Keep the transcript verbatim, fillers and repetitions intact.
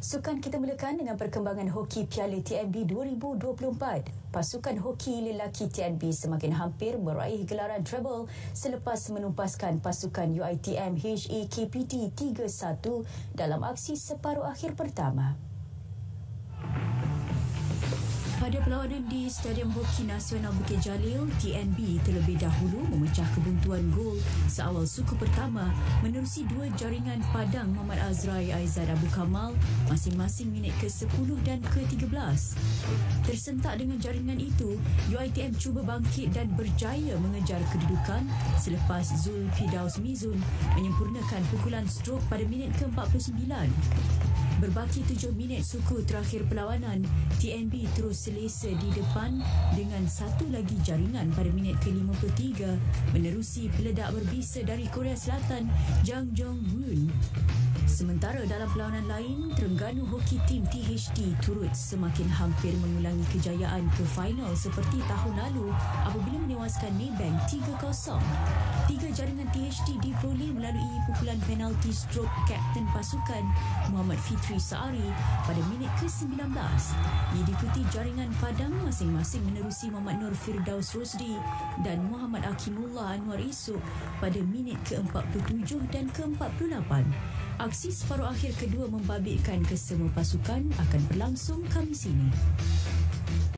Sukan kita mulakan dengan perkembangan hoki Piala T N B dua ribu dua puluh empat. Pasukan hoki lelaki T N B semakin hampir meraih gelaran treble selepas menumpaskan pasukan U I T M H A K P T tiga satu dalam aksi separuh akhir pertama. Pada perlawanan di Stadium Hoki Nasional Bukit Jalil, T N B terlebih dahulu memecah kebuntuan gol seawal suku pertama menerusi dua jaringan Padang Muhammad Azrai Aizad Abu Kamal masing-masing minit ke sepuluh dan ke tiga belas. Tersentak dengan jaringan itu, U I T M cuba bangkit dan berjaya mengejar kedudukan selepas Zul Fidaus Mizun menyempurnakan pukulan strok pada minit ke empat puluh sembilan. Berbaki tujuh minit suku terakhir perlawanan, T N B terus selesa di depan dengan satu lagi jaringan pada minit ke lima puluh tiga menerusi peledak berbisa dari Korea Selatan, Jang Jong-woon. Sementara dalam perlawanan lain, Terengganu Hoki Team T H D turut semakin hampir mengulangi kejayaan ke final seperti tahun lalu apabila menewaskan Maybank tiga kosong. Tiga jaringan T H D diperoleh melalui pukulan penalti strok kapten pasukan Muhammad Fitri Saari pada minit ke sembilan belas. Ia diikuti jaringan Padang masing-masing menerusi Muhammad Nur Firdaus Rosdi dan Muhammad Akimullah Anwar Esok pada minit ke empat puluh tujuh dan ke empat puluh lapan. Aksi separuh akhir kedua membabitkan kesemua pasukan akan berlangsung Khamis ini.